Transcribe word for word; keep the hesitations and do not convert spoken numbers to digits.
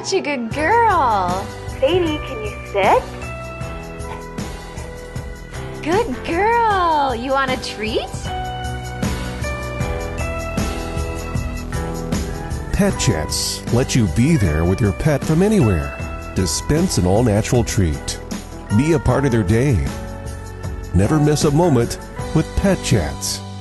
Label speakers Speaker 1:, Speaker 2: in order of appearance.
Speaker 1: such a good girl.
Speaker 2: Sadie, can you sit?
Speaker 1: Good girl. You want a treat?
Speaker 3: PetChatz lets you be there with your pet from anywhere. Dispense an all-natural treat. Be a part of their day. Never miss a moment with PetChatz.